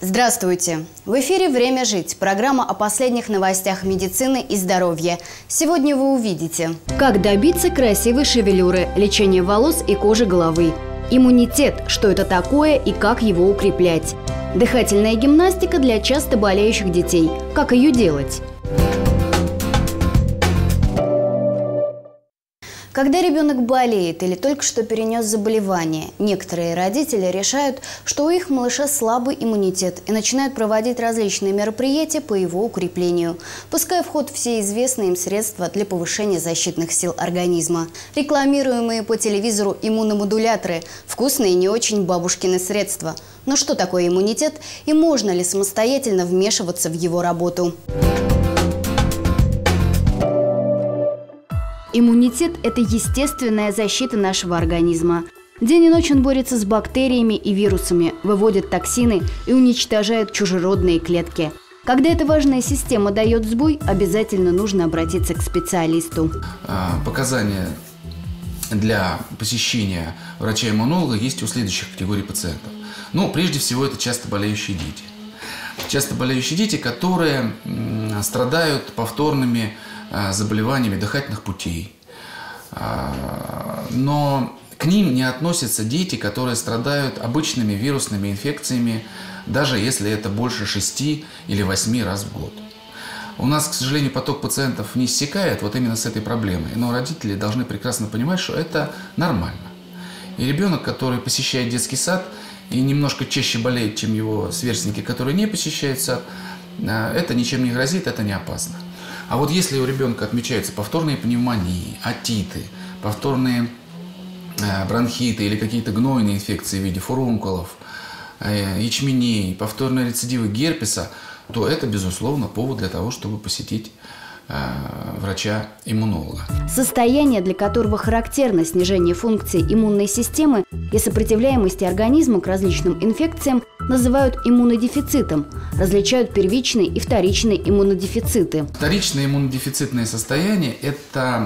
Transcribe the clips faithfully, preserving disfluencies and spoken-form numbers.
Здравствуйте! В эфире «Время жить» – программа о последних новостях медицины и здоровья. Сегодня вы увидите, как добиться красивой шевелюры, лечение волос и кожи головы, иммунитет – что это такое и как его укреплять, дыхательная гимнастика для часто болеющих детей – как ее делать. Когда ребенок болеет или только что перенес заболевание, некоторые родители решают, что у их малыша слабый иммунитет и начинают проводить различные мероприятия по его укреплению, пуская в ход все известные им средства для повышения защитных сил организма. Рекламируемые по телевизору иммуномодуляторы – вкусные и не очень бабушкины средства. Но что такое иммунитет и можно ли самостоятельно вмешиваться в его работу? Иммунитет – это естественная защита нашего организма. День и ночь он борется с бактериями и вирусами, выводит токсины и уничтожает чужеродные клетки. Когда эта важная система дает сбой, обязательно нужно обратиться к специалисту. Показания для посещения врача-иммунолога есть у следующих категорий пациентов. Ну, прежде всего, это часто болеющие дети. Часто болеющие дети, которые страдают повторными заболеваниями дыхательных путей. Но к ним не относятся дети, которые страдают обычными вирусными инфекциями, даже если это больше шести или восьми раз в год. У нас, к сожалению, поток пациентов не иссякает вот именно с этой проблемой, но родители должны прекрасно понимать, что это нормально. И ребенок, который посещает детский сад и немножко чаще болеет, чем его сверстники, которые не посещают сад, это ничем не грозит, это не опасно. А вот если у ребенка отмечаются повторные пневмонии, отиты, повторные бронхиты или какие-то гнойные инфекции в виде фурункулов, ячменей, повторные рецидивы герпеса, то это, безусловно, повод для того, чтобы посетить врача-иммунолога. Состояние, для которого характерно снижение функции иммунной системы и сопротивляемости организма к различным инфекциям, называют иммунодефицитом. Различают первичные и вторичные иммунодефициты. Вторичное иммунодефицитное состояние – это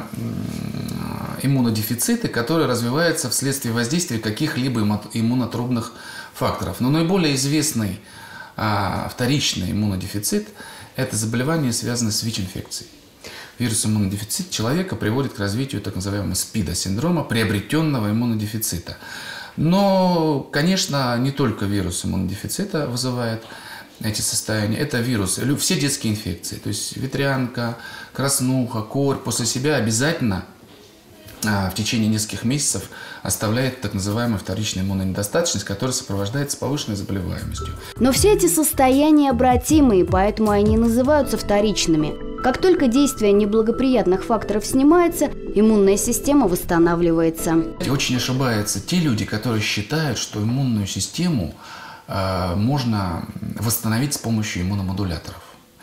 иммунодефициты, которые развиваются вследствие воздействия каких-либо иммунотрудных факторов. Но наиболее известный а, вторичный иммунодефицит – это заболевание, связанное с ВИЧ-инфекцией. Вирус иммунодефицита человека приводит к развитию так называемого СПИДа-синдрома, приобретенного иммунодефицита. Но, конечно, не только вирус иммунодефицита вызывает эти состояния. Это вирусы, все детские инфекции, то есть ветрянка, краснуха, корь после себя обязательно в течение нескольких месяцев оставляет так называемую вторичную иммунную недостаточность, которая сопровождается повышенной заболеваемостью. Но все эти состояния обратимые, поэтому они называются вторичными. Как только действие неблагоприятных факторов снимается, иммунная система восстанавливается. И очень ошибаются те люди, которые считают, что иммунную систему э, можно восстановить с помощью иммуномодуляторов.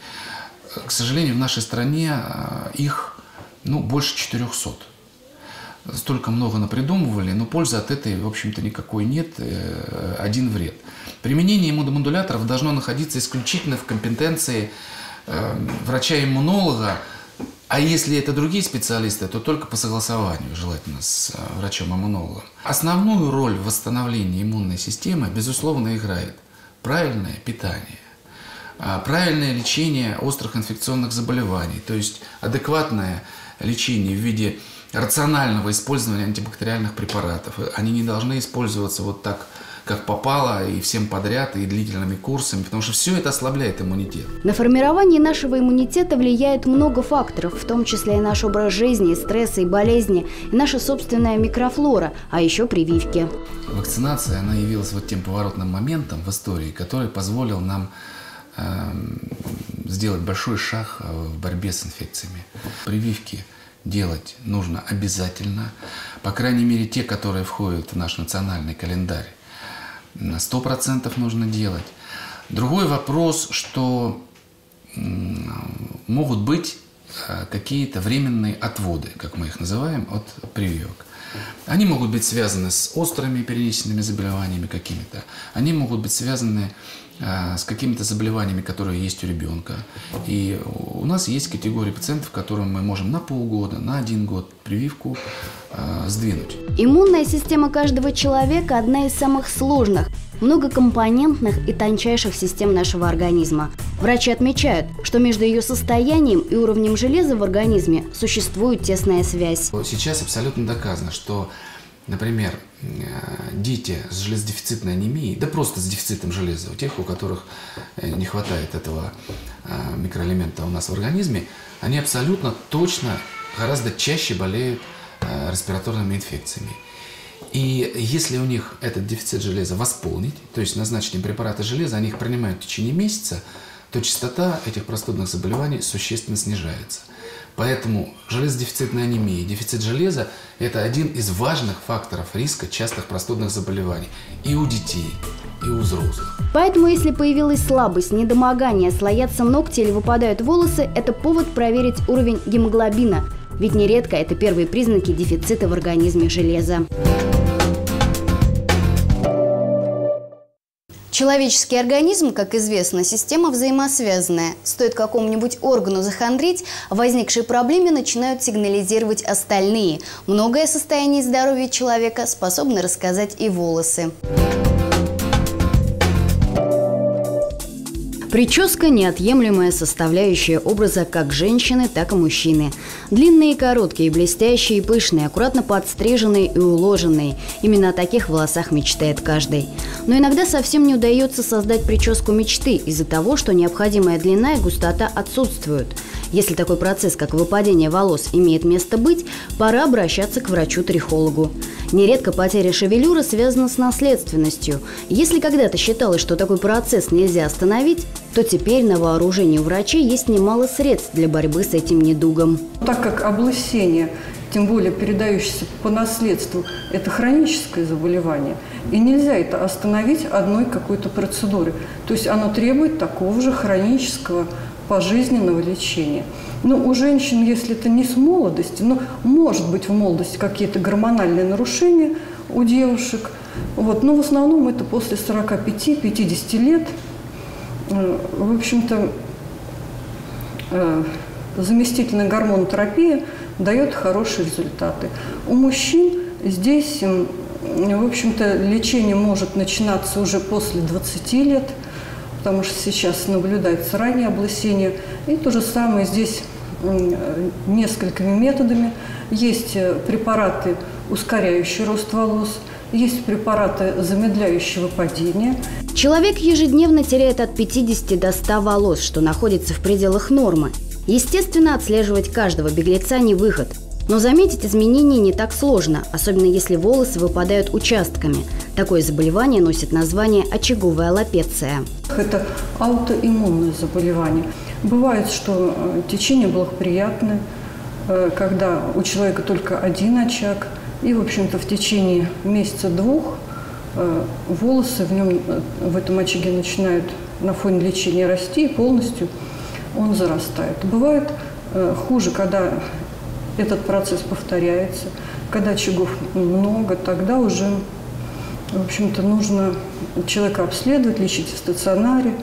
К сожалению, в нашей стране э, их ну, больше четырёхсот. Столько много напридумывали, но пользы от этой, в общем-то, никакой нет, один вред. Применение иммуномодуляторов должно находиться исключительно в компетенции врача-иммунолога, а если это другие специалисты, то только по согласованию, желательно с врачом-иммунологом. Основную роль в восстановлении иммунной системы, безусловно, играет правильное питание, правильное лечение острых инфекционных заболеваний, то есть адекватное лечение в виде рационального использования антибактериальных препаратов. Они не должны использоваться вот так, как попало, и всем подряд, и длительными курсами, потому что все это ослабляет иммунитет. На формирование нашего иммунитета влияет много факторов, в том числе и наш образ жизни, и стрессы, и болезни, и наша собственная микрофлора, а еще прививки. Вакцинация, она явилась вот тем поворотным моментом в истории, который позволил нам э, сделать большой шаг в борьбе с инфекциями. Прививки делать нужно обязательно, по крайней мере, те, которые входят в наш национальный календарь, на сто процентов нужно делать. Другой вопрос, что могут быть какие-то временные отводы, как мы их называем, от прививок. Они могут быть связаны с острыми перенесенными заболеваниями какими-то, они могут быть связаны с какими-то заболеваниями, которые есть у ребенка. И у нас есть категория пациентов, которым мы можем на полгода, на один год прививку э, сдвинуть. Иммунная система каждого человека одна из самых сложных. многокомпонентных и тончайших систем нашего организма. Врачи отмечают, что между ее состоянием и уровнем железа в организме существует тесная связь. Сейчас абсолютно доказано, что, например, дети с железодефицитной анемией, да просто с дефицитом железа, у тех, у которых не хватает этого микроэлемента у нас в организме, они абсолютно точно гораздо чаще болеют респираторными инфекциями. И если у них этот дефицит железа восполнить, то есть назначить им препараты железа, они их принимают в течение месяца, то частота этих простудных заболеваний существенно снижается. Поэтому железодефицитная анемия и дефицит железа – это один из важных факторов риска частых простудных заболеваний и у детей, и у взрослых. Поэтому, если появилась слабость, недомогание, слоятся ногти или выпадают волосы, это повод проверить уровень гемоглобина. Ведь нередко это первые признаки дефицита в организме железа. Человеческий организм, как известно, система взаимосвязанная. Стоит какому-нибудь органу захандрить, о возникшей проблеме начинают сигнализировать остальные. Многое о состоянии здоровья человека способны рассказать и волосы. Прическа – неотъемлемая составляющая образа как женщины, так и мужчины. Длинные и короткие, блестящие и пышные, аккуратно подстриженные и уложенные. Именно о таких волосах мечтает каждый. Но иногда совсем не удается создать прическу мечты из-за того, что необходимая длина и густота отсутствуют. Если такой процесс, как выпадение волос, имеет место быть, пора обращаться к врачу-трихологу. Нередко потеря шевелюры связана с наследственностью. Если когда-то считалось, что такой процесс нельзя остановить, то теперь на вооружении у врачей есть немало средств для борьбы с этим недугом. Так как облысение, тем более передающееся по наследству, это хроническое заболевание, и нельзя это остановить одной какой-то процедурой. То есть оно требует такого же хронического пожизненного лечения. Но у женщин, если это не с молодости, но может быть в молодости какие-то гормональные нарушения у девушек, вот, но в основном это после сорока пяти — пятидесяти лет. В общем-то, заместительная гормонотерапия дает хорошие результаты. У мужчин здесь, в общем-то, лечение может начинаться уже после двадцати лет, потому что сейчас наблюдается раннее облысение. И то же самое здесь несколькими методами. Есть препараты, ускоряющие рост волос, есть препараты, замедляющие выпадение. Человек ежедневно теряет от пятидесяти до ста волос, что находится в пределах нормы. Естественно, отслеживать каждого беглеца не выход. Но заметить изменения не так сложно, особенно если волосы выпадают участками. Такое заболевание носит название очаговая аллопеция. Это аутоиммунное заболевание. Бывает, что течение благоприятное, когда у человека только один очаг, и, в общем-то, в течение месяца-двух волосы в нем, в этом очаге начинают на фоне лечения расти, и полностью он зарастает. Бывает хуже, когда этот процесс повторяется, когда очагов много, тогда уже, в общем-то, нужно человека обследовать, лечить в стационаре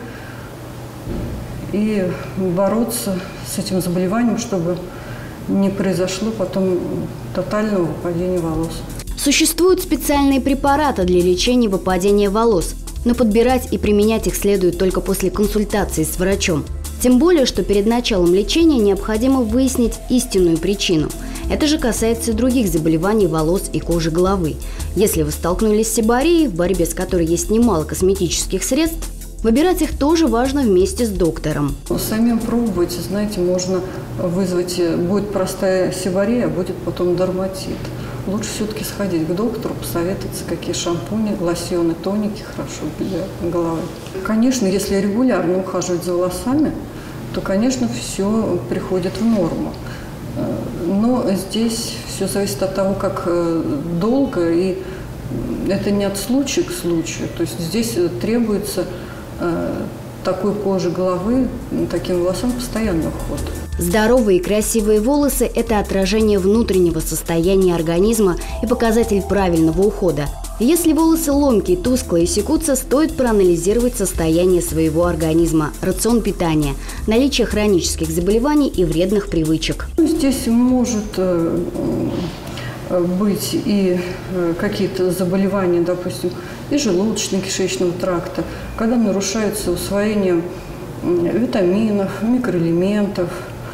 и бороться с этим заболеванием, чтобы не произошло потом тотального выпадения волос. Существуют специальные препараты для лечения выпадения волос, но подбирать и применять их следует только после консультации с врачом. Тем более, что перед началом лечения необходимо выяснить истинную причину. Это же касается и других заболеваний волос и кожи головы. Если вы столкнулись с сибарией, в борьбе с которой есть немало косметических средств, выбирать их тоже важно вместе с доктором. Самим пробовать, знаете, можно вызвать, будет простая сибария, а будет потом дерматит. Лучше все-таки сходить к доктору, посоветоваться, какие шампуни, лосьоны, тоники хорошо для головы. Конечно, если регулярно ухаживать за волосами, то, конечно, все приходит в норму. Но здесь все зависит от того, как долго, и это не от случая к случаю. То есть здесь требуется такой кожи головы, таким волосам постоянный уход. Здоровые и красивые волосы – это отражение внутреннего состояния организма и показатель правильного ухода. Если волосы ломкие, тусклые и секутся, стоит проанализировать состояние своего организма, рацион питания, наличие хронических заболеваний и вредных привычек. Здесь может быть и какие-то заболевания, допустим, и желудочно-кишечного тракта, когда нарушается усвоение витаминов, микроэлементов.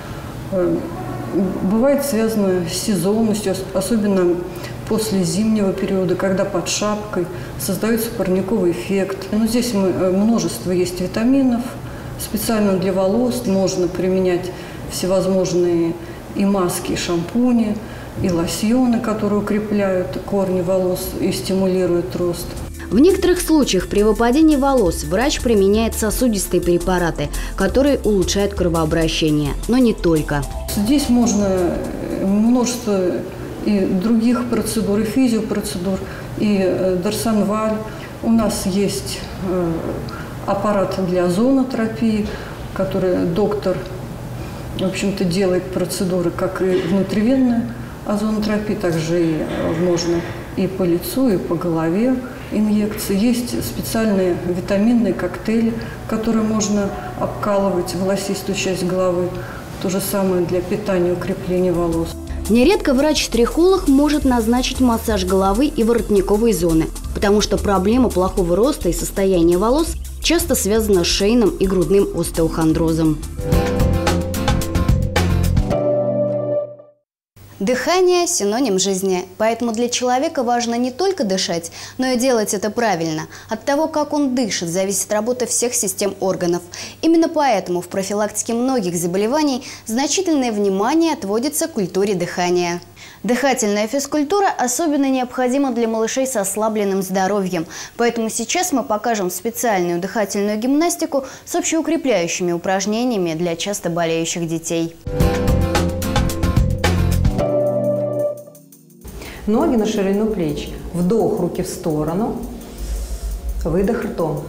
Бывает связано с сезонностью, особенно после зимнего периода, когда под шапкой создается парниковый эффект. Но здесь множество есть витаминов. Специально для волос можно применять всевозможные и маски, и шампуни, и лосьоны, которые укрепляют корни волос и стимулируют рост. В некоторых случаях при выпадении волос врач применяет сосудистые препараты, которые улучшают кровообращение, но не только. Здесь можно множество и других процедур, и физиопроцедур, и дарсонваль. У нас есть аппарат для озонотерапии, который доктор, в общем-то, делает процедуры, как и внутривенная озонотерапия, также и можно и по лицу, и по голове инъекции. Есть специальные витаминные коктейли, которые можно обкалывать в волосистую часть головы. То же самое для питания и укрепления волос. Нередко врач-штрихолог может назначить массаж головы и воротниковой зоны, потому что проблема плохого роста и состояния волос часто связана с шейным и грудным остеохондрозом. Дыхание – синоним жизни, поэтому для человека важно не только дышать, но и делать это правильно. От того, как он дышит, зависит работа всех систем органов. Именно поэтому в профилактике многих заболеваний значительное внимание отводится культуре дыхания. Дыхательная физкультура особенно необходима для малышей с ослабленным здоровьем, поэтому сейчас мы покажем специальную дыхательную гимнастику с общеукрепляющими упражнениями для часто болеющих детей. Ноги на ширину плеч. Вдох, руки в сторону. Выдох ртом.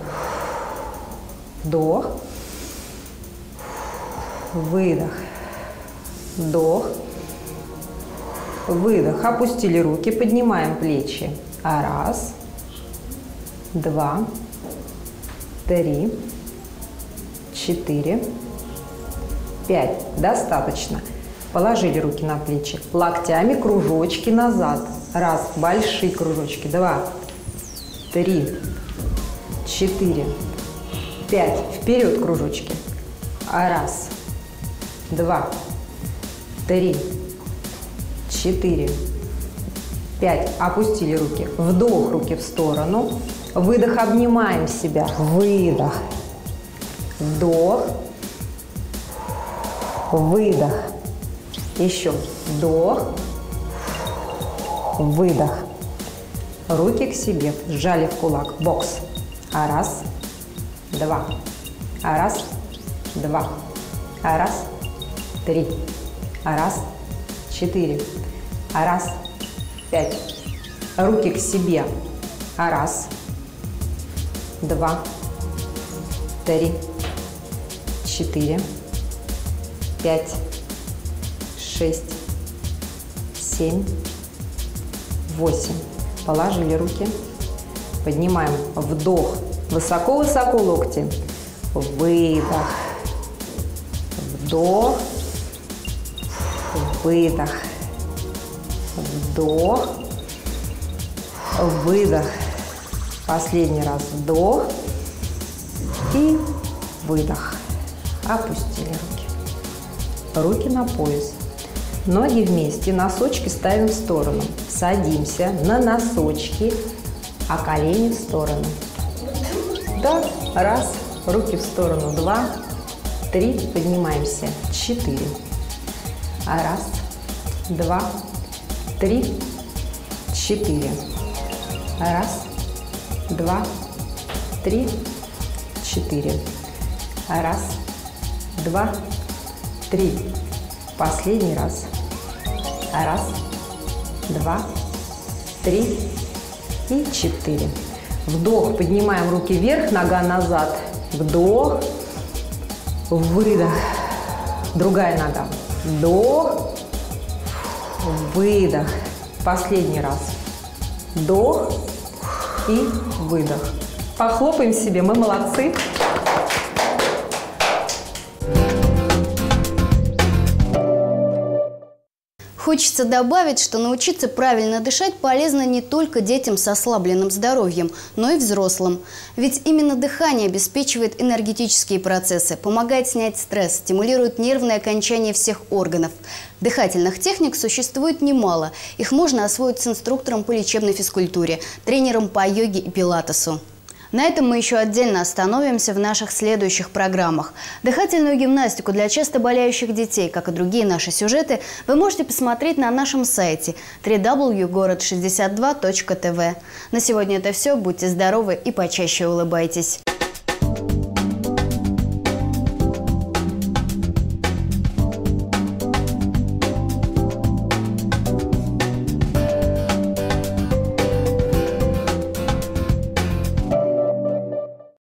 Вдох. Выдох. Вдох. Выдох. Опустили руки, поднимаем плечи. Раз. Два. Три. Четыре. Пять. Достаточно. Положили руки на плечи. Локтями кружочки назад. Раз. Большие кружочки. Два. Три. Четыре. Пять. Вперед кружочки. Раз. Два. Три. Четыре. Пять. Опустили руки. Вдох, руки в сторону. Выдох, обнимаем себя. Выдох. Вдох. Выдох. Еще вдох, выдох. Руки к себе, сжали в кулак, бокс. А раз, два, а раз, два, а раз, три, а раз, четыре, а раз, пять. Руки к себе. А раз, два, три, четыре, пять. Шесть, семь, восемь. Положили руки. Поднимаем. Вдох. Высоко-высоко локти. Выдох. Вдох. Выдох. Вдох. Выдох. Последний раз. Вдох. И выдох. Опустили руки. Руки на пояс. Ноги вместе, носочки ставим в сторону. Садимся на носочки, а колени в сторону. Да, раз, руки в сторону, два, три, поднимаемся, четыре. Раз, два, три, четыре. Раз, два, три, четыре. Раз, два, три. Последний раз. Раз, два, три и четыре. Вдох, поднимаем руки вверх, нога назад. Вдох, выдох. Другая нога. Вдох, выдох. Последний раз. Вдох и выдох. Похлопаем себе, мы молодцы. Хочется добавить, что научиться правильно дышать полезно не только детям с ослабленным здоровьем, но и взрослым. Ведь именно дыхание обеспечивает энергетические процессы, помогает снять стресс, стимулирует нервные окончания всех органов. Дыхательных техник существует немало. Их можно освоить с инструктором по лечебной физкультуре, тренером по йоге и пилатесу. На этом мы еще отдельно остановимся в наших следующих программах. Дыхательную гимнастику для часто болеющих детей, как и другие наши сюжеты, вы можете посмотреть на нашем сайте дабл ю дабл ю дабл ю точка город шестьдесят два точка тэ вэ. На сегодня это все. Будьте здоровы и почаще улыбайтесь.